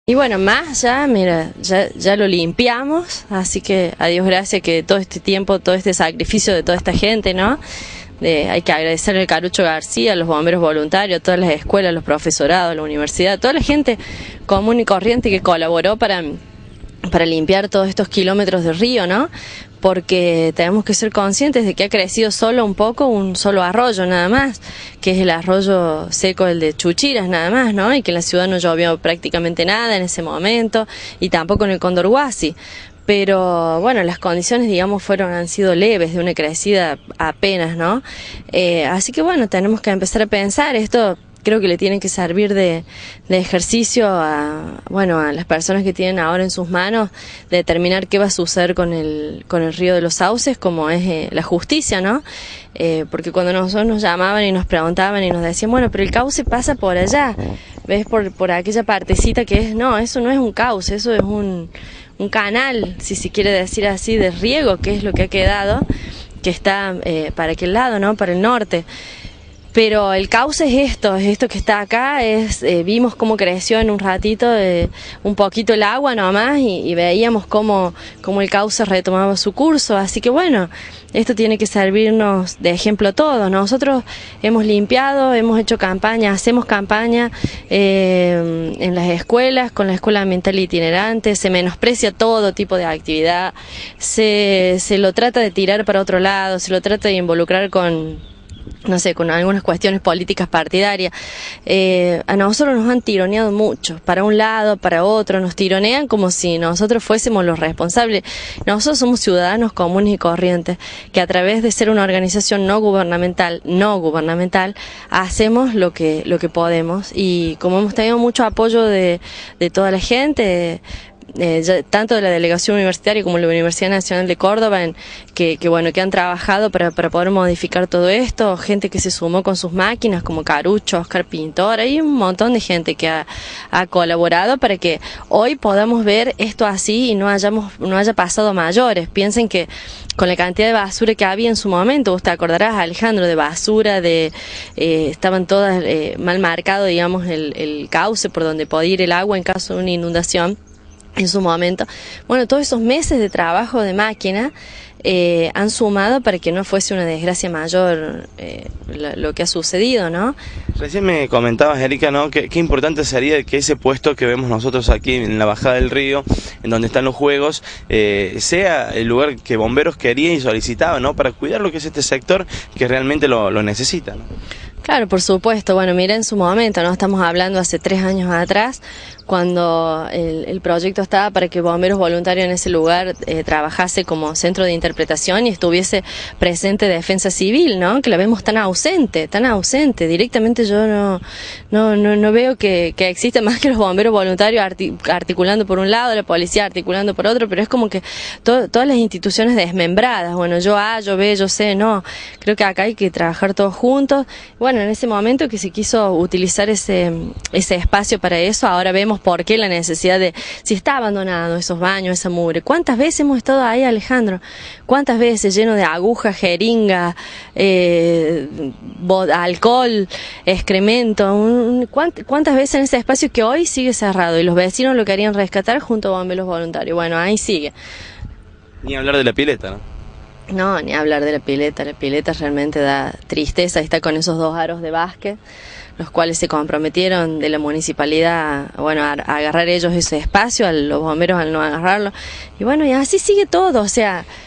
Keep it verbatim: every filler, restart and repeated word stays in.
Y bueno, más ya, mira, ya, ya lo limpiamos, así que a Dios gracias que todo este tiempo, todo este sacrificio de toda esta gente, ¿no? De, hay que agradecerle al Carucho García, a los bomberos voluntarios, a todas las escuelas, los profesorados, la universidad, a toda la gente común y corriente que colaboró para, para limpiar todos estos kilómetros de río, ¿no? Porque tenemos que ser conscientes de que ha crecido solo un poco, un solo arroyo nada más, que es el arroyo seco, el de Chuchiras nada más, ¿no? Y que en la ciudad no llovió prácticamente nada en ese momento, y tampoco en el Condorhuasi. Pero bueno, las condiciones, digamos, fueron, han sido leves, de una crecida apenas, ¿no? Eh, así que bueno, tenemos que empezar a pensar esto. Creo que le tiene que servir de, de ejercicio a, bueno, a las personas que tienen ahora en sus manos de determinar qué va a suceder con el, con el río de los Sauces, como es eh, la justicia, ¿no? Eh, porque cuando nosotros nos llamaban y nos preguntaban y nos decían, bueno, pero el cauce pasa por allá, ¿ves? Por, por aquella partecita que es, no, eso no es un cauce, eso es un, un canal, si se quiere decir así, de riego, que es lo que ha quedado, que está eh, para aquel lado, ¿no? Para el norte. Pero el cauce es esto, es esto que está acá, es eh, vimos cómo creció en un ratito, eh, un poquito el agua nomás, y, y veíamos cómo, cómo el cauce retomaba su curso, así que bueno, esto tiene que servirnos de ejemplo a todos. Nosotros hemos limpiado, hemos hecho campaña, hacemos campaña eh, en las escuelas, con la escuela ambiental itinerante, se menosprecia todo tipo de actividad, se, se lo trata de tirar para otro lado, se lo trata de involucrar con... no sé, con algunas cuestiones políticas partidarias. Eh, a nosotros nos han tironeado mucho, para un lado, para otro, nos tironean como si nosotros fuésemos los responsables. Nosotros somos ciudadanos comunes y corrientes, que a través de ser una organización no gubernamental, no gubernamental, hacemos lo que, lo que podemos, y como hemos tenido mucho apoyo de, de toda la gente, Eh, ya, tanto de la delegación universitaria como de la Universidad Nacional de Córdoba, en, que, que bueno, que han trabajado para, para poder modificar todo esto, gente que se sumó con sus máquinas como Carucho, Oscar Pintor, hay un montón de gente que ha, ha colaborado para que hoy podamos ver esto así y no hayamos, no haya pasado mayores. Piensen que con la cantidad de basura que había en su momento, vos te acordarás, Alejandro, de basura, de eh, estaban todas eh, mal marcado, digamos, el, el cauce por donde podía ir el agua en caso de una inundación en su momento. Bueno, todos esos meses de trabajo de máquina eh, han sumado para que no fuese una desgracia mayor eh, lo, lo que ha sucedido, ¿no? Recién me comentabas, Erika, ¿no? Qué, qué importante sería que ese puesto que vemos nosotros aquí en la bajada del río, en donde están los juegos, eh, sea el lugar que bomberos querían y solicitaban, ¿no? Para cuidar lo que es este sector que realmente lo, lo necesita, ¿no? Claro, por supuesto. Bueno, mira, en su momento, ¿no? Estamos hablando hace tres años atrás, cuando el, el proyecto estaba para que Bomberos Voluntarios en ese lugar eh, trabajase como centro de interpretación y estuviese presente Defensa Civil, ¿no? Que la vemos tan ausente, tan ausente. Directamente yo no no no, no veo que, que exista más que los bomberos voluntarios arti articulando por un lado, la policía articulando por otro, pero es como que to todas las instituciones desmembradas. Bueno, yo A, yo B, yo C, no. Creo que acá hay que trabajar todos juntos. Bueno, en ese momento que se quiso utilizar ese, ese espacio para eso, ahora vemos por qué la necesidad de, si está abandonado esos baños, esa mugre. ¿Cuántas veces hemos estado ahí, Alejandro? ¿Cuántas veces lleno de agujas, jeringa, eh, alcohol, excremento? Un, ¿Cuántas veces en ese espacio que hoy sigue cerrado y los vecinos lo querían rescatar junto a bomberos voluntarios? Bueno, ahí sigue. Ni hablar de la pileta, ¿no? No, ni hablar de la pileta, la pileta realmente da tristeza, está con esos dos aros de básquet, los cuales se comprometieron de la municipalidad, bueno, a, a agarrar ellos ese espacio, a los bomberos al no agarrarlo, y bueno, y así sigue todo, o sea,